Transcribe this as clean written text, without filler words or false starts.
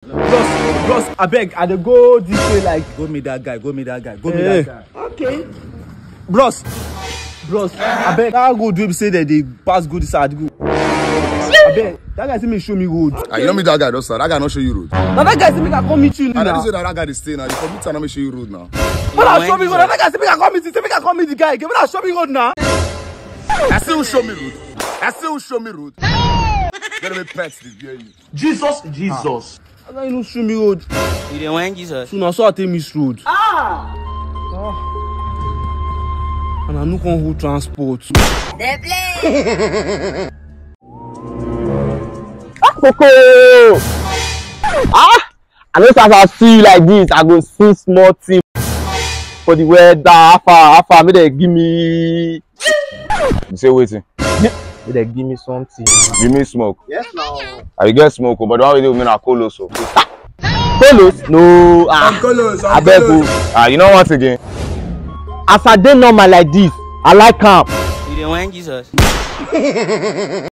Bros, abeg, I dey go this way like go meet that guy. Okay. Bros, abeg, that go do say that they pass good side go. Abeg, that guy say me show me road. You know me that guy, that guy not show you road. Now that guy say me can come meet you now. And I say that guy is stay now. The computer not me show you road now. But I show me road. That guy say me can come meet you. Say me can come meet the guy. Give me that show me road now. I say who show me road. Get me pets this girl. Jesus. I don't know show me road. You didn't want Jesus. So now so I take Miss Road. And I no come hold transport. Coco! I know as I see you like this, I go see small thing for the weather. Alpha, may they give me. You say waiting. May they give me something. Give me smoke. Yes, now. I get smoke, but the one we do mean I colos. So. Colos? No. Colos. Abeg. You know what again? As I dey normal like this, I like calm. You didn't want Jesus.